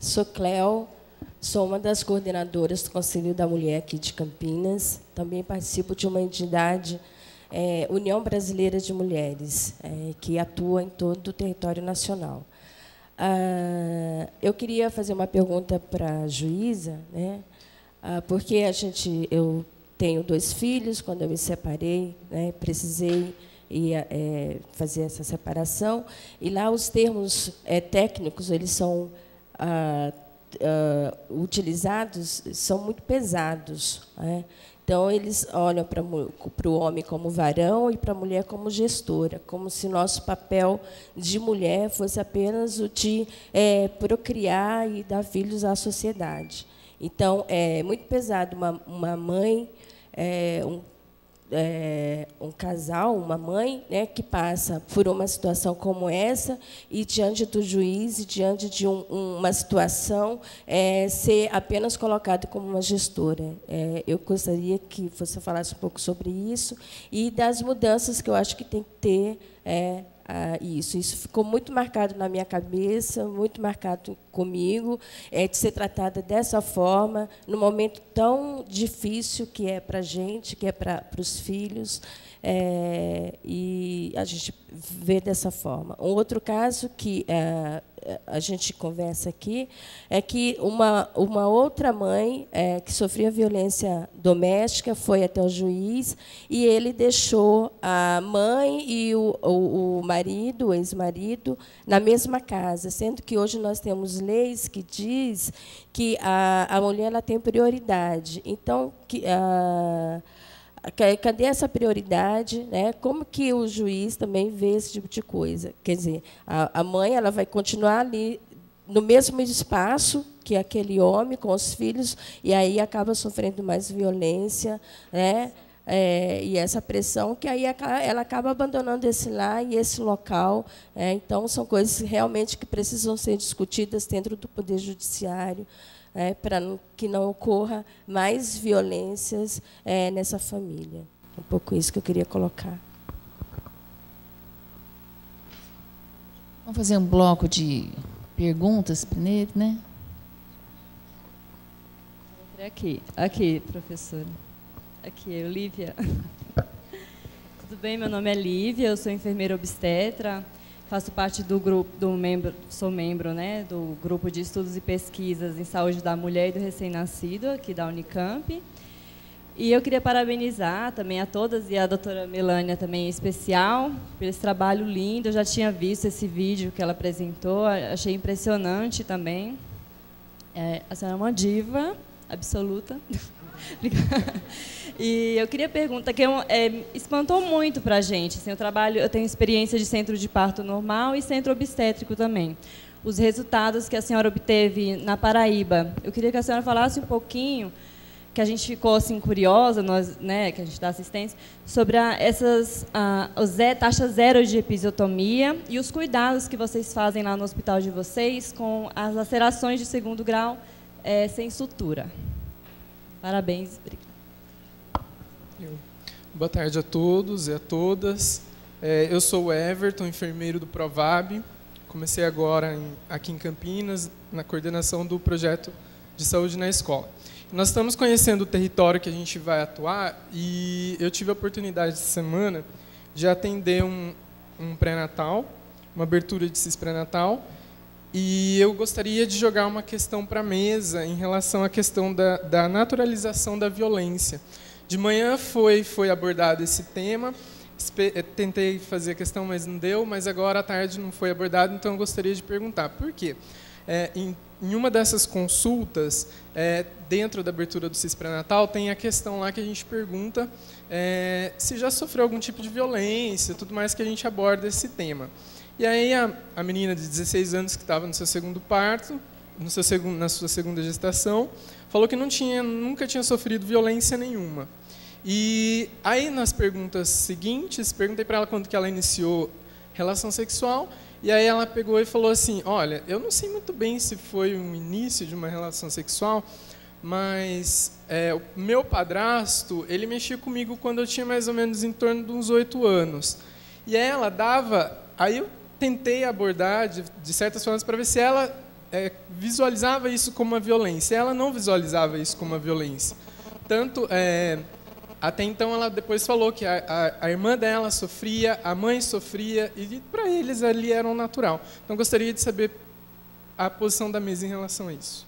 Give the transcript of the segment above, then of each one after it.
Sou Cléo, sou uma das coordenadoras do Conselho da Mulher aqui de Campinas. Também participo de uma entidade, União Brasileira de Mulheres, que atua em todo o território nacional. Eu queria fazer uma pergunta para a juíza, né? Porque eu tenho 2 filhos. Quando eu me separei, né, precisei fazer essa separação, e lá os termos técnicos, eles são utilizados, são muito pesados, né? Então, eles olham para o homem como varão e para a mulher como gestora, como se nosso papel de mulher fosse apenas o de procriar e dar filhos à sociedade. Então, é muito pesado uma mãe, um casal, uma mãe, né, que passa por uma situação como essa e, diante do juiz, e diante de uma situação, ser apenas colocada como uma gestora. Eu gostaria que você falasse um pouco sobre isso e das mudanças que eu acho que tem que ter isso. Isso ficou muito marcado na minha cabeça, muito marcado comigo, de ser tratada dessa forma, num momento tão difícil que é para a gente, que é para os filhos, e a gente vê dessa forma. Um outro caso que a gente conversa aqui é que uma outra mãe que sofria violência doméstica foi até o juiz e ele deixou a mãe e o marido, o ex-marido, na mesma casa, sendo que hoje nós temos leis que diz que a mulher ela tem prioridade. Então, cadê essa prioridade, né? Como que o juiz também vê esse tipo de coisa? Quer dizer, a mãe ela vai continuar ali no mesmo espaço que aquele homem com os filhos e aí acaba sofrendo mais violência, né? E essa pressão que aí ela acaba abandonando esse lar e esse local. Então, são coisas realmente que precisam ser discutidas dentro do Poder Judiciário, para que não ocorra mais violências nessa família. Um pouco isso que eu queria colocar. Vamos fazer um bloco de perguntas primeiro, né? Aqui, professora. Aqui, Olívia. Tudo bem? Meu nome é Lívia, eu sou enfermeira obstetra. Faço parte do grupo, sou membro, né, do grupo de estudos e pesquisas em saúde da mulher e do recém-nascido, aqui da Unicamp. E eu queria parabenizar também a todas, e a doutora Melânia também em especial, por esse trabalho lindo. Eu já tinha visto esse vídeo que ela apresentou, achei impressionante também. A senhora é uma diva absoluta. Obrigada. E eu queria perguntar, que espantou muito para a gente. Assim, eu tenho experiência de centro de parto normal e centro obstétrico também. Os resultados que a senhora obteve na Paraíba. Eu queria que a senhora falasse um pouquinho, que a gente ficou assim, curiosa, nós, né, que a gente dá assistência, sobre taxa zero de episiotomia e os cuidados que vocês fazem lá no hospital de vocês com as lacerações de 2º grau sem sutura. Parabéns. Obrigada. Boa tarde a todos e a todas. Eu sou o Everton, enfermeiro do Provab. Comecei agora aqui em Campinas, na coordenação do projeto de saúde na escola. Nós estamos conhecendo o território que a gente vai atuar e eu tive a oportunidade essa semana de atender um pré-natal, uma abertura de CIS pré-natal, e eu gostaria de jogar uma questão para a mesa em relação à questão da naturalização da violência. De manhã foi abordado esse tema, tentei fazer a questão, mas não deu, mas agora à tarde não foi abordado, então eu gostaria de perguntar por quê. Em uma dessas consultas, dentro da abertura do CIS pré-natal, tem a questão lá que a gente pergunta se já sofreu algum tipo de violência, tudo mais, que a gente aborda esse tema. E aí a menina de 16 anos que estava no seu 2º parto, na sua 2ª gestação, falou que nunca tinha sofrido violência nenhuma. E aí, nas perguntas seguintes, perguntei para ela quando que ela iniciou relação sexual, e aí ela pegou e falou assim, olha, eu não sei muito bem se foi um início de uma relação sexual, mas o meu padrasto, ele mexia comigo quando eu tinha mais ou menos em torno de uns 8 anos. E ela dava... Aí eu tentei abordar de certas formas para ver se ela visualizava isso como uma violência. Ela não visualizava isso como uma violência. Tanto, até então, ela depois falou que a irmã dela sofria, a mãe sofria, e para eles ali era um natural. Então, gostaria de saber a posição da mesa em relação a isso.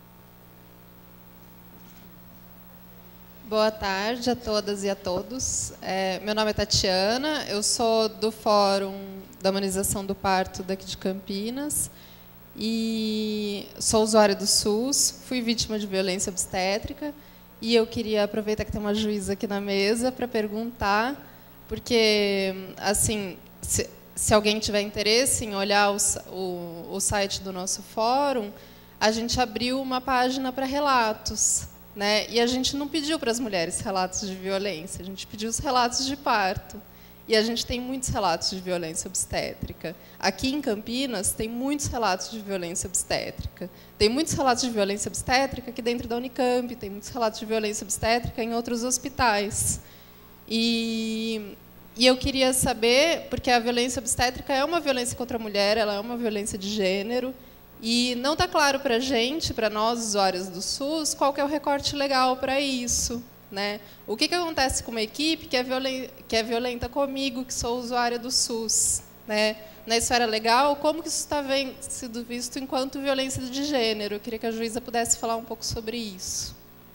Boa tarde a todas e a todos. Meu nome é Tatiana, eu sou do Fórum da Humanização do Parto daqui de Campinas e sou usuária do SUS, fui vítima de violência obstétrica e eu queria aproveitar que tem uma juíza aqui na mesa para perguntar, porque, assim, se alguém tiver interesse em olhar o site do nosso fórum, a gente abriu uma página para relatos, né? E a gente não pediu para as mulheres relatos de violência, a gente pediu os relatos de parto. E a gente tem muitos relatos de violência obstétrica. Aqui em Campinas, tem muitos relatos de violência obstétrica. Tem muitos relatos de violência obstétrica aqui dentro da Unicamp, tem muitos relatos de violência obstétrica em outros hospitais. E eu queria saber, porque a violência obstétrica é uma violência contra a mulher, ela é uma violência de gênero, e não está claro para a gente, para nós, usuários do SUS, qual que é o recorte legal para isso, né? O que acontece com uma equipe que é violenta comigo, que sou usuária do SUS, né? Na esfera legal, como que isso está sido visto enquanto violência de gênero? Eu queria que a juíza pudesse falar um pouco sobre isso.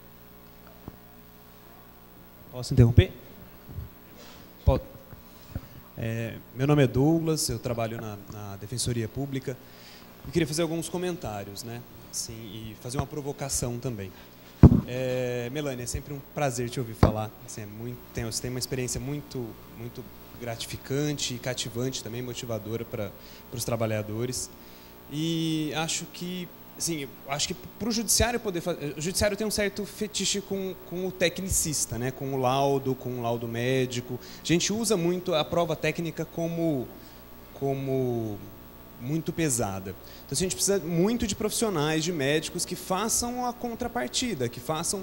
Posso interromper? Pode. Meu nome é Douglas, eu trabalho na Defensoria Pública. Eu queria fazer alguns comentários, né? Assim, e fazer uma provocação também. Melânia, é sempre um prazer te ouvir falar. Assim, você tem uma experiência muito gratificante e cativante, também motivadora para os trabalhadores. E acho que para o judiciário poder fazer, o judiciário tem um certo fetiche com o tecnicista, né? Com o laudo médico. A gente usa muito a prova técnica como muito pesada. Então, a gente precisa muito de profissionais, de médicos que façam a contrapartida, que façam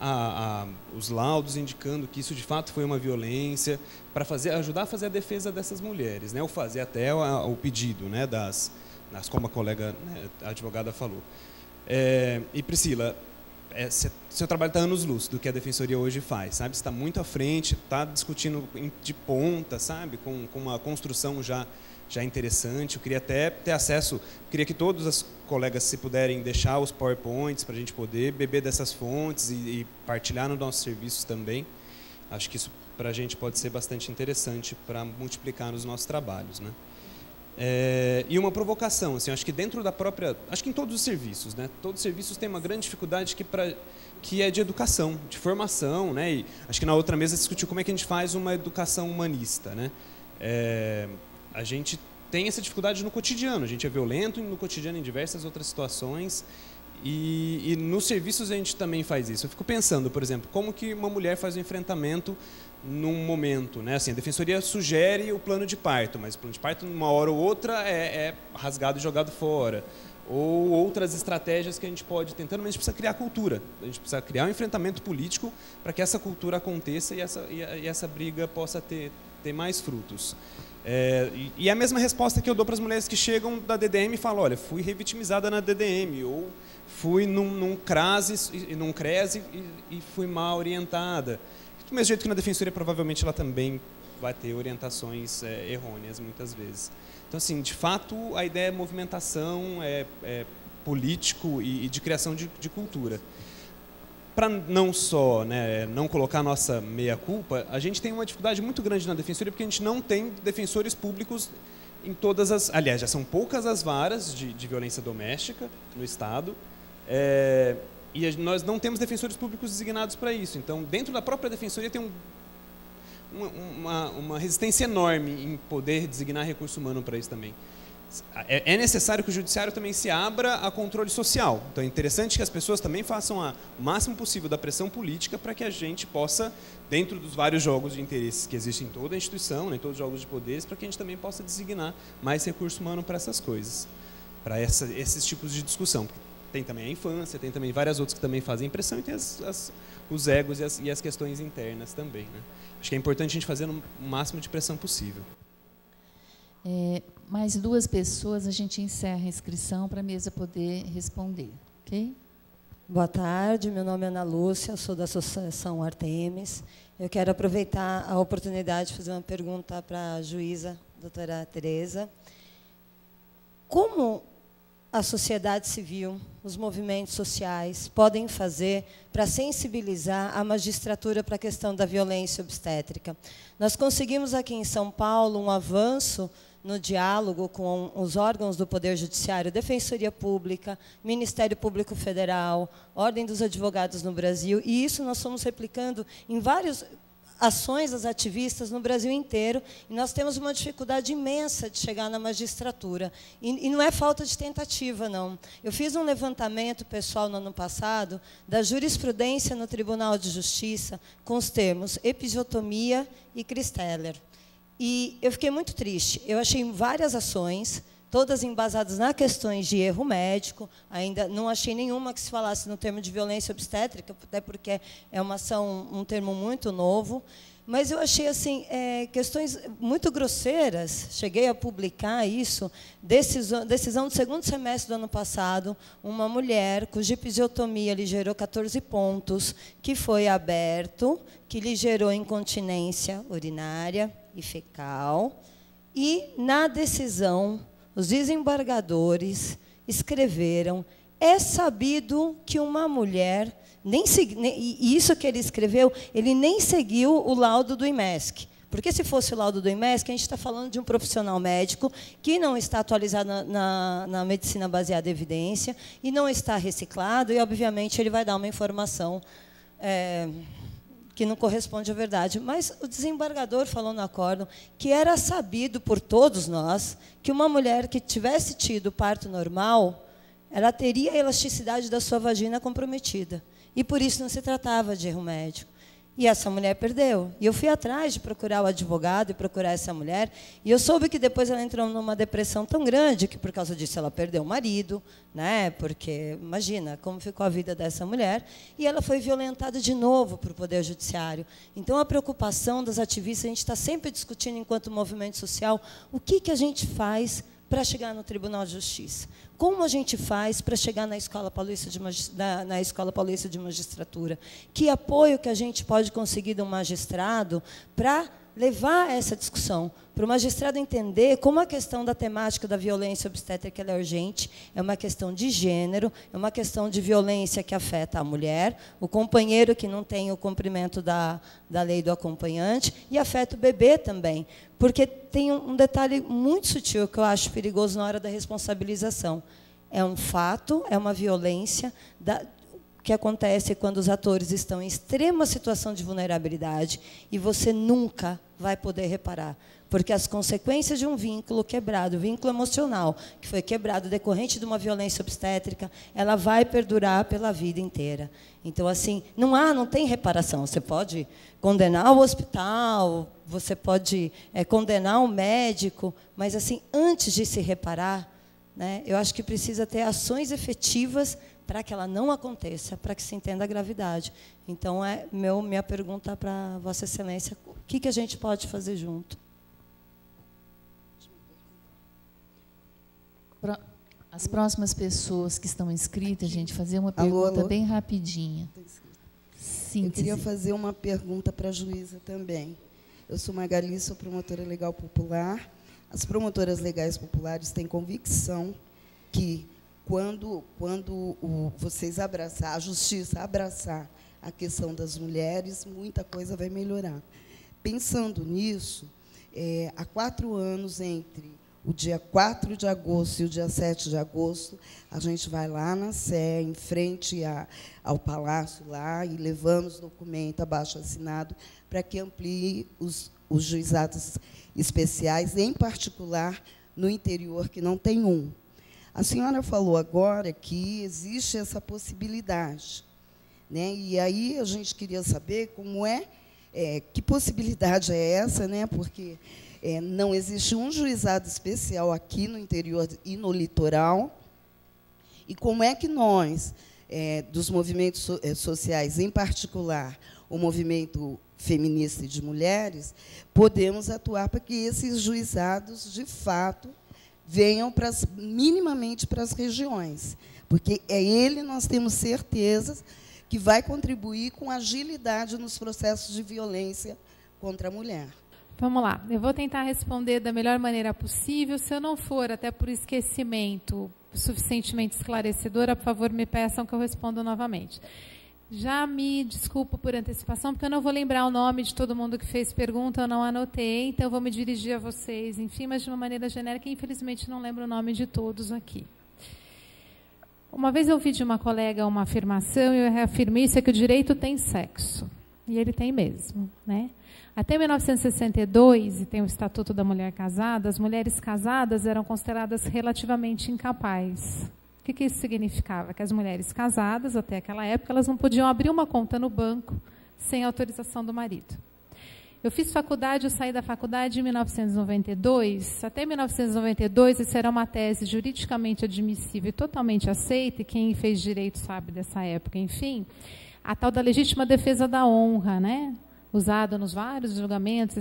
os laudos indicando que isso de fato foi uma violência, para ajudar a fazer a defesa dessas mulheres, né? Ou fazer até o pedido, né? Como a colega, né, a advogada falou. E Priscila, seu trabalho está anos-luz do que a Defensoria hoje faz, sabe? Você está muito à frente, está discutindo de ponta, sabe? Com uma construção já interessante. Eu queria até ter acesso, queria que todos os colegas, se puderem, deixar os PowerPoints para a gente poder beber dessas fontes e partilhar nos nossos serviços também. Acho que isso para a gente pode ser bastante interessante para multiplicar nos nossos trabalhos, né? E uma provocação, assim, acho que dentro da própria, acho que em todos os serviços, né? Todos os serviços têm uma grande dificuldade que é de educação, de formação, né? E acho que na outra mesa discutiu como é que a gente faz uma educação humanista, né? A gente tem essa dificuldade no cotidiano, a gente é violento no cotidiano em diversas outras situações e nos serviços a gente também faz isso. Eu fico pensando, por exemplo, como que uma mulher faz um enfrentamento num momento, né? Assim, a Defensoria sugere o plano de parto, mas o plano de parto, numa hora ou outra, é rasgado e jogado fora. Ou outras estratégias que a gente pode tentar, mas a gente precisa criar cultura, a gente precisa criar um enfrentamento político para que essa cultura aconteça e essa briga possa ter mais frutos. E a mesma resposta que eu dou para as mulheres que chegam da DDM e falam, olha, fui revitimizada na DDM, ou fui num CRAS e fui mal orientada. Do mesmo jeito que na Defensoria, provavelmente, ela também vai ter orientações errôneas, muitas vezes. Então, assim, de fato, a ideia é movimentação, político e de criação de cultura. Para não só, né, não colocar a nossa meia-culpa, a gente tem uma dificuldade muito grande na Defensoria, porque a gente não tem defensores públicos em todas as... Aliás, já são poucas as varas de violência doméstica no Estado, e nós não temos defensores públicos designados para isso. Então, dentro da própria Defensoria tem uma resistência enorme em poder designar recurso humano para isso também. É necessário que o judiciário também se abra a controle social. Então é interessante que as pessoas também façam o máximo possível da pressão política para que a gente possa, dentro dos vários jogos de interesses que existem em toda a instituição, em todos os jogos de poderes, para que a gente também possa designar mais recurso humano para essas coisas, para esses tipos de discussão. Tem também a infância, tem também várias outras que também fazem pressão e tem os egos e as questões internas também, né? Acho que é importante a gente fazer o máximo de pressão possível. Mais 2 pessoas, a gente encerra a inscrição para a mesa poder responder. Ok? Boa tarde, meu nome é Ana Lúcia, eu sou da Associação Artemis. Eu quero aproveitar a oportunidade de fazer uma pergunta para a juíza, doutora Tereza. Como a sociedade civil, os movimentos sociais podem fazer para sensibilizar a magistratura para a questão da violência obstétrica? Nós conseguimos aqui em São Paulo um avanço no diálogo com os órgãos do Poder Judiciário, Defensoria Pública, Ministério Público Federal, Ordem dos Advogados no Brasil, e isso nós estamos replicando em várias ações das ativistas no Brasil inteiro, e nós temos uma dificuldade imensa de chegar na magistratura. E não é falta de tentativa, não. Eu fiz um levantamento pessoal no ano passado da jurisprudência no Tribunal de Justiça com os termos episiotomia e Christeller. E eu fiquei muito triste. Eu achei várias ações, todas embasadas nas questões de erro médico. Ainda não achei nenhuma que se falasse no termo de violência obstétrica, até porque é uma ação, um termo muito novo. Mas eu achei assim, questões muito grosseiras. Cheguei a publicar isso. Decisão do segundo semestre do ano passado, uma mulher cuja episiotomia lhe gerou 14 pontos, que foi aberto, que lhe gerou incontinência urinária e fecal. E, na decisão, os desembargadores escreveram: é sabido que uma mulher, e isso que ele escreveu, ele nem seguiu o laudo do IMESC. Porque, se fosse o laudo do IMESC, a gente está falando de um profissional médico que não está atualizado na medicina baseada em evidência e não está reciclado, e, obviamente, ele vai dar uma informação que não corresponde à verdade. Mas o desembargador falou no acórdão que era sabido por todos nós que uma mulher que tivesse tido parto normal, ela teria a elasticidade da sua vagina comprometida. E, por isso, não se tratava de erro médico. E essa mulher perdeu. E eu fui atrás de procurar o advogado e procurar essa mulher. E eu soube que depois ela entrou numa depressão tão grande que, por causa disso, ela perdeu o marido, né? Porque, imagina, como ficou a vida dessa mulher. E ela foi violentada de novo para o Poder Judiciário. Então, a preocupação das ativistas, a gente está sempre discutindo, enquanto movimento social, o que a gente faz para chegar no Tribunal de Justiça. Como a gente faz para chegar na Escola Paulista de Magistratura? Que apoio que a gente pode conseguir de um magistrado para levar essa discussão, para o magistrado entender como a questão da temática da violência obstétrica ela é urgente, é uma questão de gênero, é uma questão de violência que afeta a mulher, o companheiro que não tem o cumprimento da lei do acompanhante, e afeta o bebê também. Porque tem um detalhe muito sutil que eu acho perigoso na hora da responsabilização. É um fato, é uma violência que acontece quando os atores estão em extrema situação de vulnerabilidade e você nunca vai poder reparar. Porque as consequências de um vínculo quebrado, o vínculo emocional, que foi quebrado decorrente de uma violência obstétrica, ela vai perdurar pela vida inteira. Então, assim, não tem reparação. Você pode condenar o hospital, você pode condenar o médico, mas, assim, antes de se reparar, né, eu acho que precisa ter ações efetivas para que ela não aconteça, para que se entenda a gravidade. Então, minha pergunta para Vossa Excelência, o que a gente pode fazer junto? As próximas pessoas que estão inscritas, gente, fazer uma pergunta bem rapidinha. Síntese. Eu queria fazer uma pergunta para a juíza também. Eu sou Magali, sou promotora legal popular. As promotoras legais populares têm convicção que, quando vocês abraçar, a justiça abraçar a questão das mulheres, muita coisa vai melhorar. Pensando nisso, há 4 anos, entre o dia 4 de agosto e o dia 7 de agosto, a gente vai lá na Sé, em frente ao Palácio, lá, e levamos documento abaixo-assinado para que amplie os juizados especiais, em particular no interior, que não tem um. A senhora falou agora que existe essa possibilidade, né? E aí a gente queria saber como que possibilidade é essa, né? Porque não existe um juizado especial aqui no interior e no litoral. E como é que nós, dos movimentos sociais, em particular, o movimento feminista e de mulheres, podemos atuar para que esses juizados, de fato, venham minimamente para as regiões, porque é ele, nós temos certezas, que vai contribuir com agilidade nos processos de violência contra a mulher. Vamos lá, eu vou tentar responder da melhor maneira possível. Se eu não for, até por esquecimento, suficientemente esclarecedora, por favor, me peçam que eu responda novamente. Já me desculpo por antecipação, porque eu não vou lembrar o nome de todo mundo que fez pergunta, eu não anotei, então eu vou me dirigir a vocês, enfim, mas de uma maneira genérica, infelizmente não lembro o nome de todos aqui. Uma vez eu ouvi de uma colega uma afirmação, e eu reafirmo isso, é que o direito tem sexo. E ele tem mesmo, né? Até 1962, e tem o Estatuto da Mulher Casada, as mulheres casadas eram consideradas relativamente incapazes. O que isso significava? Que as mulheres casadas, até aquela época, elas não podiam abrir uma conta no banco sem autorização do marido. Eu fiz faculdade, eu saí da faculdade em 1992. Até 1992, isso era uma tese juridicamente admissível e totalmente aceita, e quem fez direito sabe dessa época, enfim, a tal da legítima defesa da honra, né? Usado nos vários julgamentos,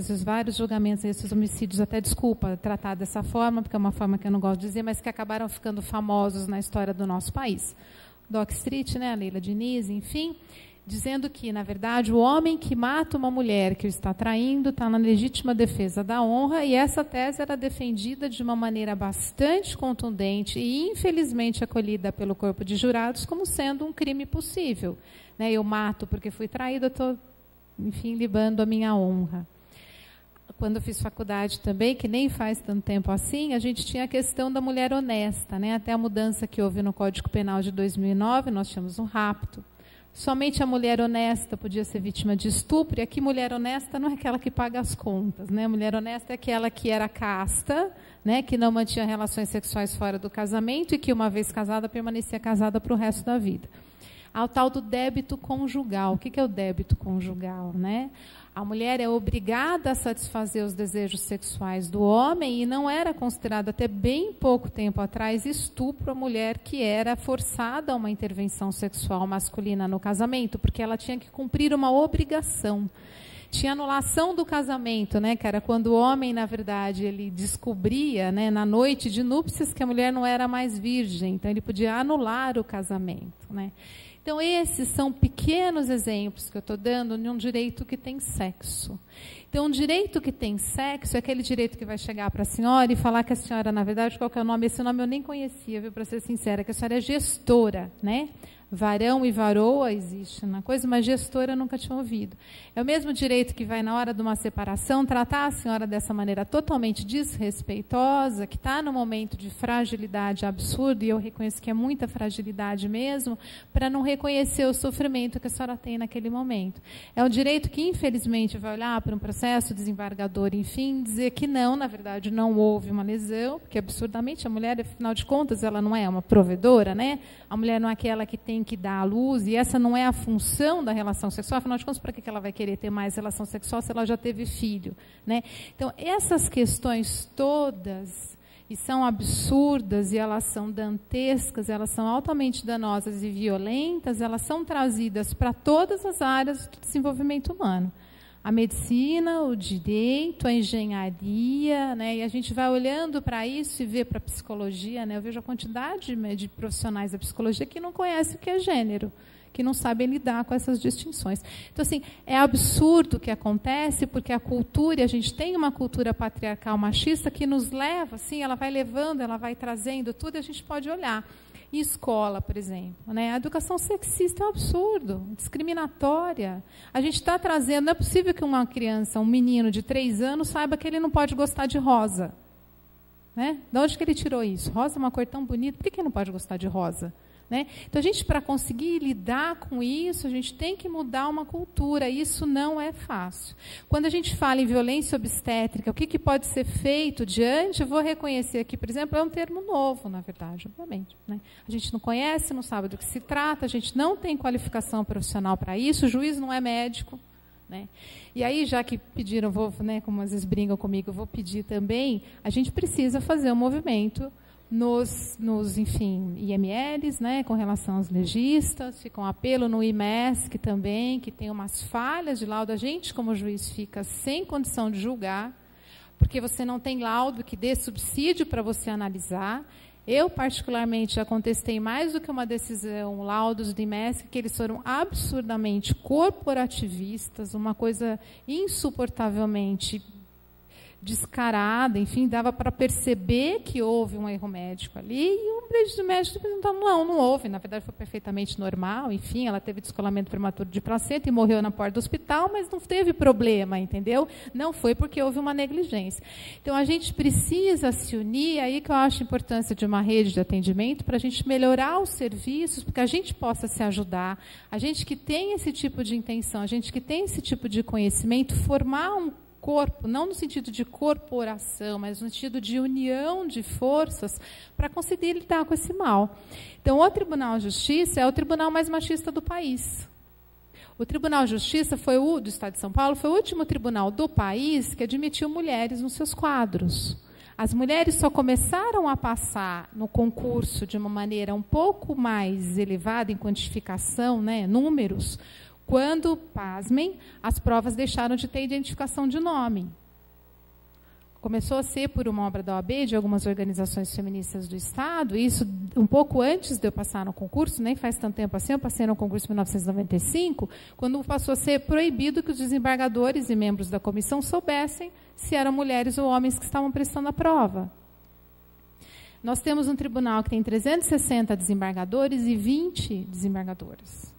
esses homicídios, até desculpa tratar dessa forma, porque é uma forma que eu não gosto de dizer, mas que acabaram ficando famosos na história do nosso país. Doc Street, né, a Leila Diniz, enfim, dizendo que, na verdade, o homem que mata uma mulher que o está traindo está na legítima defesa da honra, e essa tese era defendida de uma maneira bastante contundente e, infelizmente, acolhida pelo corpo de jurados como sendo um crime possível. Né, eu mato porque fui traída, eu estou, enfim, libando a minha honra. Quando eu fiz faculdade também, que nem faz tanto tempo assim, a gente tinha a questão da mulher honesta, né? Até a mudança que houve no Código Penal de 2009, nós tínhamos um rapto. Somente a mulher honesta podia ser vítima de estupro, e aqui mulher honesta não é aquela que paga as contas, né? Mulher honesta é aquela que era casta, né? Que não mantinha relações sexuais fora do casamento e que, uma vez casada, permanecia casada para o resto da vida. Ao tal do débito conjugal. O que é o débito conjugal, né? A mulher é obrigada a satisfazer os desejos sexuais do homem, e não era considerado até bem pouco tempo atrás estupro a mulher que era forçada a uma intervenção sexual masculina no casamento, porque ela tinha que cumprir uma obrigação. Tinha anulação do casamento, né, que era quando o homem, na verdade, ele descobria, né, na noite de núpcias, que a mulher não era mais virgem, então ele podia anular o casamento, né? Então, esses são pequenos exemplos que eu estou dando de um direito que tem sexo. Então, um direito que tem sexo é aquele direito que vai chegar para a senhora e falar que a senhora, na verdade, qual que é o nome? Esse nome eu nem conhecia, viu, para ser sincera, que a senhora é gestora, né? Varão e varoa existe na coisa, mas gestora eu nunca tinha ouvido. É o mesmo direito que vai, na hora de uma separação, tratar a senhora dessa maneira totalmente desrespeitosa, que está no momento de fragilidade absurda, e eu reconheço que é muita fragilidade mesmo, para não reconhecer o sofrimento que a senhora tem naquele momento. É um direito que, infelizmente, vai olhar para um processo desembargador, enfim, dizer que não, na verdade, não houve uma lesão, porque absurdamente a mulher, afinal de contas, ela não é uma provedora, né? A mulher não é aquela que tem que dar à luz, e essa não é a função da relação sexual. Afinal de contas, para que ela vai querer ter mais relação sexual se ela já teve filho, né? Então, essas questões todas, e são absurdas, e elas são dantescas, elas são altamente danosas e violentas, elas são trazidas para todas as áreas do desenvolvimento humano. A medicina, o direito, a engenharia, né? E a gente vai olhando para isso e vê para a psicologia, né? Eu vejo a quantidade de profissionais da psicologia que não conhecem o que é gênero, que não sabem lidar com essas distinções. Então, assim, é absurdo o que acontece, porque a cultura, e a gente tem uma cultura patriarcal machista que nos leva, assim, ela vai levando, ela vai trazendo tudo, e a gente pode olhar. Em escola, por exemplo, né? A educação sexista é um absurdo, discriminatória. A gente está trazendo, não é possível que uma criança, um menino de 3 anos, saiba que ele não pode gostar de rosa. Né? De onde que ele tirou isso? Rosa é uma cor tão bonita, por que ele não pode gostar de rosa? Né? Então, a gente, para conseguir lidar com isso, a gente tem que mudar uma cultura. Isso não é fácil. Quando a gente fala em violência obstétrica, o que pode ser feito diante, eu vou reconhecer aqui, por exemplo, é um termo novo, na verdade, obviamente. Né? A gente não conhece, não sabe do que se trata, a gente não tem qualificação profissional para isso, o juiz não é médico. Né? E aí, já que pediram, vou, né, como às vezes brincam comigo, eu vou pedir também, a gente precisa fazer um movimento enfim, IMLs, né, com relação aos legistas, fica um apelo no IMESC também, que tem umas falhas de laudo. A gente, como juiz, fica sem condição de julgar, porque você não tem laudo que dê subsídio para você analisar. Eu, particularmente, já contestei mais do que uma decisão, laudos do IMESC, que eles foram absurdamente corporativistas, uma coisa insuportavelmente descarada, enfim, dava para perceber que houve um erro médico ali, e o registro médico perguntou, não houve, na verdade foi perfeitamente normal, enfim, ela teve descolamento prematuro de placenta e morreu na porta do hospital, mas não teve problema, entendeu? Não foi porque houve uma negligência. Então, a gente precisa se unir, aí que eu acho a importância de uma rede de atendimento, para a gente melhorar os serviços, porque a gente possa se ajudar, a gente que tem esse tipo de intenção, a gente que tem esse tipo de conhecimento, formar um corpo, não no sentido de corporação, mas no sentido de união de forças para conseguir lidar com esse mal. Então, o Tribunal de Justiça é o tribunal mais machista do país. O Tribunal de Justiça do Estado de São Paulo foi o último tribunal do país que admitiu mulheres nos seus quadros. As mulheres só começaram a passar no concurso de uma maneira um pouco mais elevada em quantificação, né, números, quando, pasmem, as provas deixaram de ter identificação de nome. Começou a ser por uma obra da OAB, de algumas organizações feministas do Estado, e isso um pouco antes de eu passar no concurso, nem faz tanto tempo assim, eu passei no concurso em 1995, quando passou a ser proibido que os desembargadores e membros da comissão soubessem se eram mulheres ou homens que estavam prestando a prova. Nós temos um tribunal que tem 360 desembargadores e 20 desembargadoras.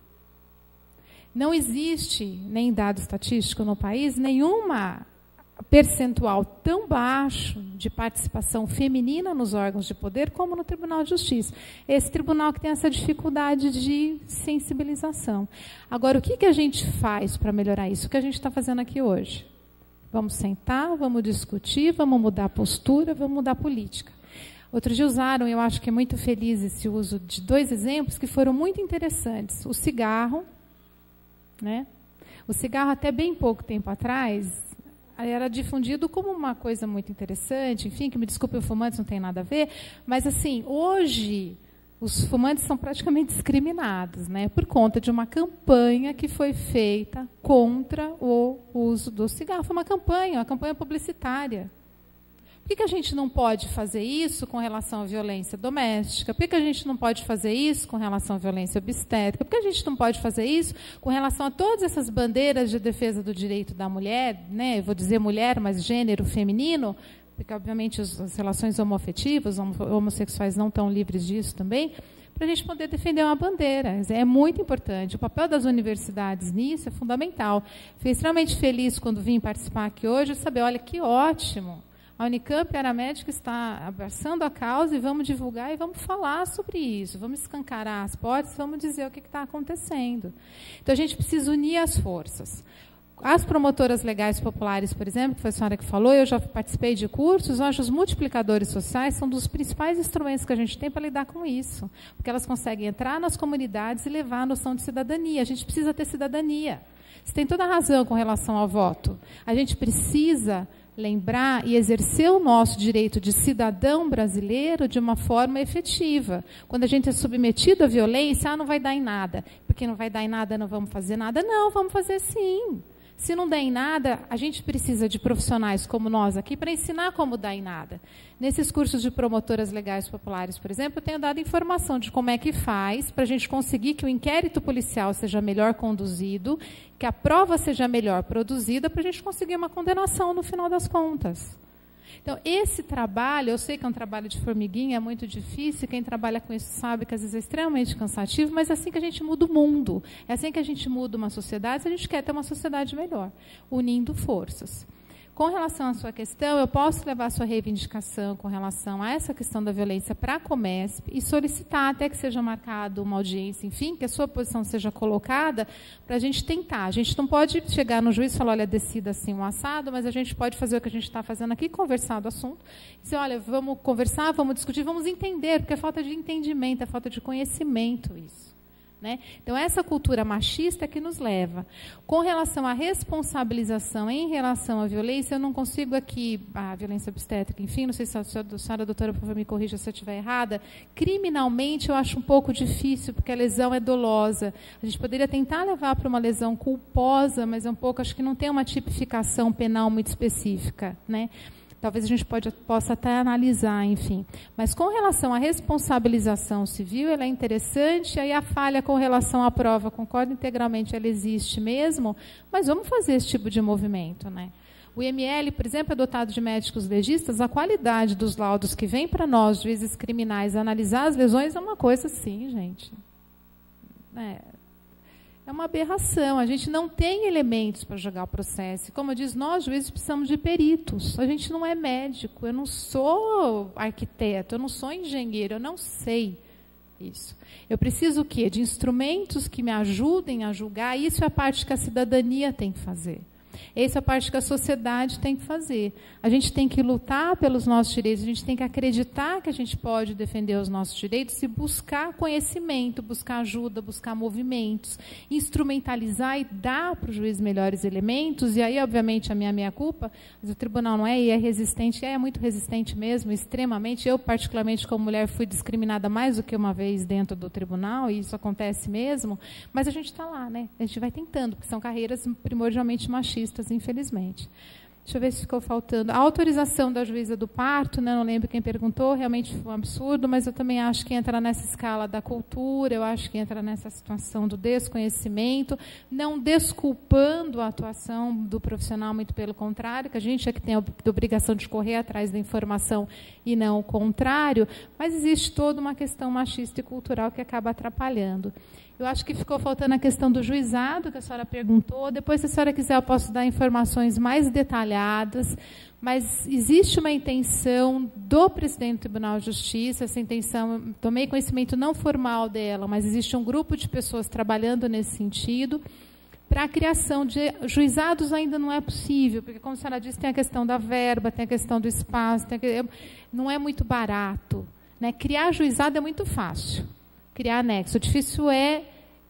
Não existe, nem dado estatístico no país, nenhuma percentual tão baixo de participação feminina nos órgãos de poder como no Tribunal de Justiça. Esse tribunal que tem essa dificuldade de sensibilização. Agora, o que a gente faz para melhorar isso? O que a gente está fazendo aqui hoje? Vamos sentar, vamos discutir, vamos mudar a postura, vamos mudar a política. Outro dia usaram, eu acho que é muito feliz esse uso de 2 exemplos que foram muito interessantes. O cigarro, né? O cigarro, até bem pouco tempo atrás, era difundido como uma coisa muito interessante, enfim, que me desculpe, os fumantes não tem nada a ver, mas, assim, hoje, os fumantes são praticamente discriminados, né, por conta de uma campanha que foi feita contra o uso do cigarro. Foi uma campanha publicitária. Por que a gente não pode fazer isso com relação à violência doméstica? Por que a gente não pode fazer isso com relação à violência obstétrica? Por que a gente não pode fazer isso com relação a todas essas bandeiras de defesa do direito da mulher, né? Eu vou dizer mulher, mas gênero feminino, porque, obviamente, as relações homoafetivas, homossexuais não estão livres disso também, para a gente poder defender uma bandeira. É muito importante. O papel das universidades nisso é fundamental. Fiquei extremamente feliz quando vim participar aqui hoje, saber, olha, que ótimo. A Unicamp e a Aramédica está abraçando a causa e vamos divulgar e vamos falar sobre isso, vamos escancarar as portas, vamos dizer o que está acontecendo. Então, a gente precisa unir as forças. As promotoras legais populares, por exemplo, que foi a senhora que falou, eu já participei de cursos, eu acho que os multiplicadores sociais são dos principais instrumentos que a gente tem para lidar com isso, porque elas conseguem entrar nas comunidades e levar a noção de cidadania. A gente precisa ter cidadania. Você tem toda a razão com relação ao voto. A gente precisa lembrar e exercer o nosso direito de cidadão brasileiro de uma forma efetiva. Quando a gente é submetido à violência, não vai dar em nada. Porque não vai dar em nada, não vamos fazer nada. Não, vamos fazer sim. Se não der em nada, a gente precisa de profissionais como nós aqui para ensinar como dar em nada. Nesses cursos de promotoras legais populares, por exemplo, eu tenho dado informação de como é que faz para a gente conseguir que o inquérito policial seja melhor conduzido, que a prova seja melhor produzida, para a gente conseguir uma condenação no final das contas. Então, esse trabalho, eu sei que é um trabalho de formiguinha, é muito difícil, quem trabalha com isso sabe que às vezes é extremamente cansativo, mas é assim que a gente muda o mundo, é assim que a gente muda uma sociedade, se a gente quer ter uma sociedade melhor, unindo forças. Com relação à sua questão, eu posso levar a sua reivindicação com relação a essa questão da violência para a Comesp e solicitar até que seja marcada uma audiência, enfim, que a sua posição seja colocada para a gente tentar. A gente não pode chegar no juiz e falar, olha, decida assim um assado, mas a gente pode fazer o que a gente está fazendo aqui, conversar do assunto, dizer, olha, vamos conversar, vamos discutir, vamos entender, porque é falta de entendimento, é falta de conhecimento isso. né? Então, essa cultura machista é que nos leva. Com relação à responsabilização em relação à violência, eu não consigo aqui, a violência obstétrica, enfim, não sei se a senhora doutora, por favor, me corrija se eu estiver errada, criminalmente eu acho um pouco difícil, porque a lesão é dolosa. A gente poderia tentar levar para uma lesão culposa, mas é um pouco, acho que não tem uma tipificação penal muito específica, né? Talvez a gente possa até analisar, enfim. Mas com relação à responsabilização civil, ela é interessante, aí a falha com relação à prova, concordo integralmente, ela existe mesmo, mas vamos fazer esse tipo de movimento, né? O IML, por exemplo, é dotado de médicos legistas, a qualidade dos laudos que vem para nós, juízes criminais, analisar as lesões é uma coisa assim, gente. É uma aberração, a gente não tem elementos para jogar o processo. Como eu disse, nós, juízes, precisamos de peritos. A gente não é médico, eu não sou arquiteto, eu não sou engenheiro, eu não sei isso. Eu preciso o quê? De instrumentos que me ajudem a julgar, isso é a parte que a cidadania tem que fazer. Essa é a parte que a sociedade tem que fazer. A gente tem que lutar pelos nossos direitos, a gente tem que acreditar que a gente pode defender os nossos direitos e buscar conhecimento, buscar ajuda, buscar movimentos, instrumentalizar e dar para o juiz melhores elementos. E aí, obviamente, a minha meia-culpa, mas o tribunal não é, e é resistente, é muito resistente mesmo, extremamente. Eu, particularmente, como mulher, fui discriminada mais do que uma vez dentro do tribunal, e isso acontece mesmo, mas a gente está lá, né? A gente vai tentando, porque são carreiras primordialmente machistas, infelizmente. Deixa eu ver se ficou faltando. A autorização da juíza do parto, né, não lembro quem perguntou, realmente foi um absurdo, mas eu também acho que entra nessa escala da cultura, eu acho que entra nessa situação do desconhecimento, não desculpando a atuação do profissional, muito pelo contrário, que a gente é que tem a obrigação de correr atrás da informação e não o contrário, mas existe toda uma questão machista e cultural que acaba atrapalhando. Eu acho que ficou faltando a questão do juizado, que a senhora perguntou. Depois, se a senhora quiser, eu posso dar informações mais detalhadas. Mas existe uma intenção do presidente do Tribunal de Justiça, essa intenção, tomei conhecimento não formal dela, mas existe um grupo de pessoas trabalhando nesse sentido, para a criação de juizados ainda não é possível, porque, como a senhora disse, tem a questão da verba, tem a questão do espaço, não é muito barato, né? Criar juizado é muito fácil. Criar anexo. O difícil é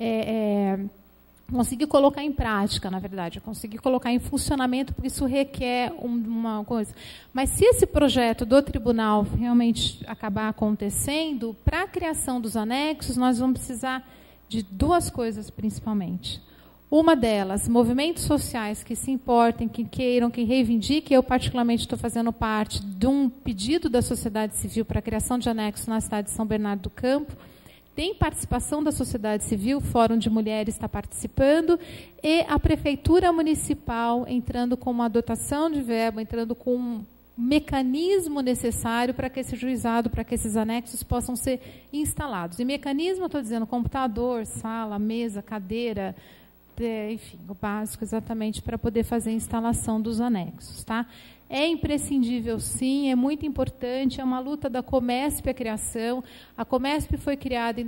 conseguir colocar em prática, na verdade, conseguir colocar em funcionamento, porque isso requer uma coisa. Mas se esse projeto do tribunal realmente acabar acontecendo, para a criação dos anexos, nós vamos precisar de duas coisas, principalmente. Uma delas, movimentos sociais que se importem, que queiram, que reivindiquem. Eu, particularmente, estou fazendo parte de um pedido da sociedade civil para a criação de anexos na cidade de São Bernardo do Campo. Tem participação da sociedade civil, o Fórum de Mulheres está participando, e a Prefeitura Municipal entrando com uma dotação de verba, entrando com um mecanismo necessário para que esse juizado, para que esses anexos possam ser instalados. E mecanismo, eu estou dizendo, computador, sala, mesa, cadeira, enfim, o básico exatamente para poder fazer a instalação dos anexos, tá? É imprescindível, sim, é muito importante, é uma luta da Comesp a criação. A Comesp foi criada em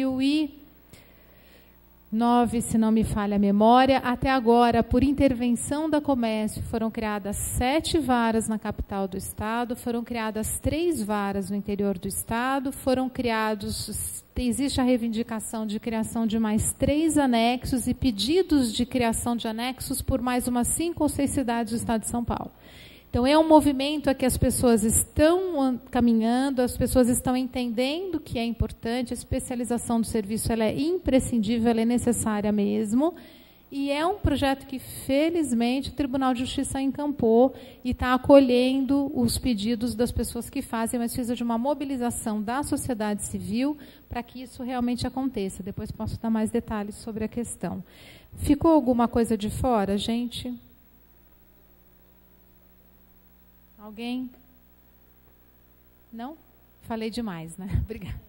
2009, se não me falha a memória. Até agora, por intervenção da Comesp, foram criadas 7 varas na capital do Estado, foram criadas 3 varas no interior do Estado, foram criados... Existe a reivindicação de criação de mais 3 anexos e pedidos de criação de anexos por mais umas 5 ou 6 cidades do Estado de São Paulo. Então, é um movimento a que as pessoas estão caminhando, as pessoas estão entendendo que é importante, a especialização do serviço ela é imprescindível, ela é necessária mesmo, e é um projeto que, felizmente, o Tribunal de Justiça encampou e está acolhendo os pedidos das pessoas que fazem, mas precisa de uma mobilização da sociedade civil para que isso realmente aconteça. Depois posso dar mais detalhes sobre a questão. Ficou alguma coisa de fora, gente? Alguém? Não? Falei demais, né? Obrigada.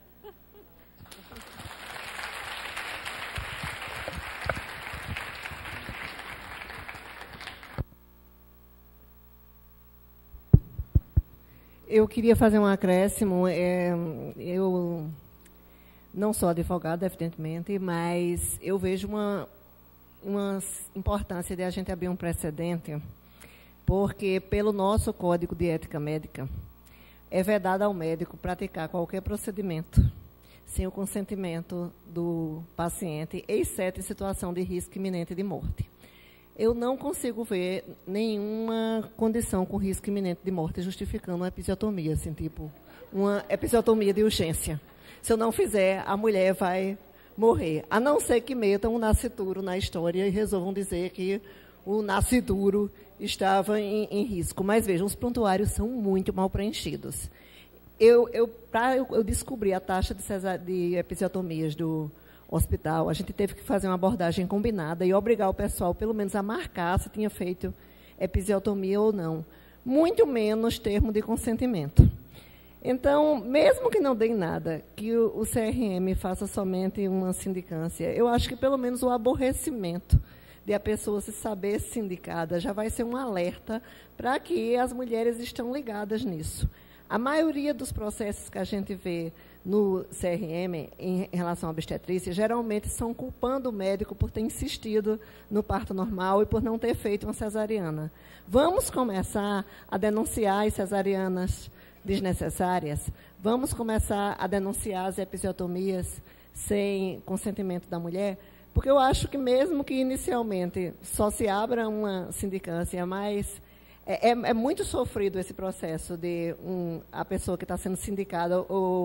Eu queria fazer um acréscimo. Eu não sou advogada, evidentemente, mas eu vejo uma importância de a gente abrir um precedente, porque, pelo nosso Código de Ética Médica, é vedado ao médico praticar qualquer procedimento sem o consentimento do paciente, exceto em situação de risco iminente de morte. Eu não consigo ver nenhuma condição com risco iminente de morte justificando uma episiotomia, assim, tipo, uma episiotomia de urgência. Se eu não fizer, a mulher vai morrer. A não ser que metam um nascituro na história e resolvam dizer que o nascituro estava em risco. Mas, vejam, os prontuários são muito mal preenchidos. Para eu descobrir a taxa de episiotomias do hospital, a gente teve que fazer uma abordagem combinada e obrigar o pessoal, pelo menos, a marcar se tinha feito episiotomia ou não. Muito menos termo de consentimento. Então, mesmo que não dê nada, que o CRM faça somente uma sindicância, eu acho que, pelo menos, o aborrecimento de a pessoa se saber sindicada já vai ser um alerta para que as mulheres estão ligadas nisso. A maioria dos processos que a gente vê no CRM em relação à obstetrícia geralmente são culpando o médico por ter insistido no parto normal e por não ter feito uma cesariana. Vamos começar a denunciar as cesarianas desnecessárias? Vamos começar a denunciar as episiotomias sem consentimento da mulher? Porque eu acho que mesmo que inicialmente só se abra uma sindicância, mas é muito sofrido esse processo de a pessoa que está sendo sindicada,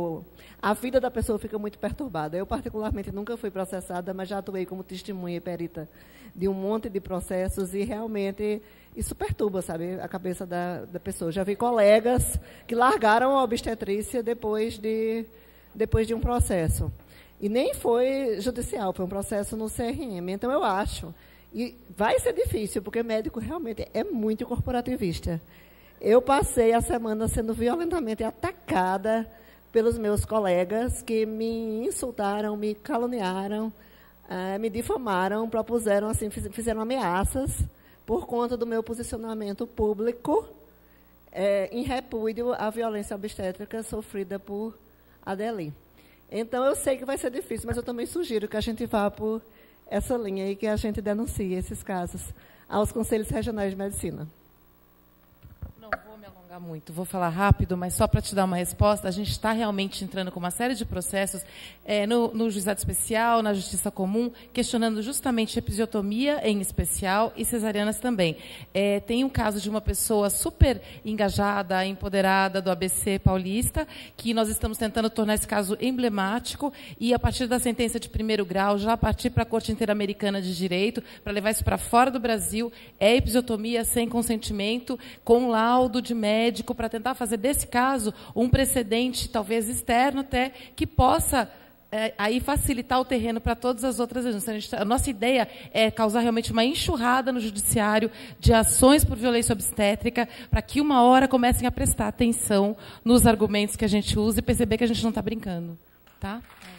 a vida da pessoa fica muito perturbada. Eu, particularmente, nunca fui processada, mas já atuei como testemunha e perita de um monte de processos e, realmente, isso perturba, sabe, a cabeça da pessoa. Já vi colegas que largaram a obstetrícia depois de um processo. E nem foi judicial, foi um processo no CRM. Então, eu acho... E vai ser difícil, porque médico realmente é muito corporativista. Eu passei a semana sendo violentamente atacada pelos meus colegas que me insultaram, me caluniaram, me difamaram, propuseram, assim, fizeram ameaças por conta do meu posicionamento público em repúdio à violência obstétrica sofrida por Adeli. Então, eu sei que vai ser difícil, mas eu também sugiro que a gente vá por essa linha e que a gente denuncie esses casos aos Conselhos Regionais de Medicina. Não vou me alongar muito, vou falar rápido, mas só para te dar uma resposta, a gente está realmente entrando com uma série de processos no Juizado Especial, na Justiça Comum, questionando justamente episiotomia em especial e cesarianas também. Tem um caso de uma pessoa super engajada, empoderada do ABC paulista, que nós estamos tentando tornar esse caso emblemático e, a partir da sentença de primeiro grau, já partir para a Corte Interamericana de Direito, para levar isso para fora do Brasil, episiotomia sem consentimento, com laudo de médico, para tentar fazer desse caso um precedente, talvez externo até, que possa aí facilitar o terreno para todas as outras denúncias. A nossa ideia é causar realmente uma enxurrada no judiciário de ações por violência obstétrica, para que uma hora comecem a prestar atenção nos argumentos que a gente usa e perceber que a gente não está brincando. Tá?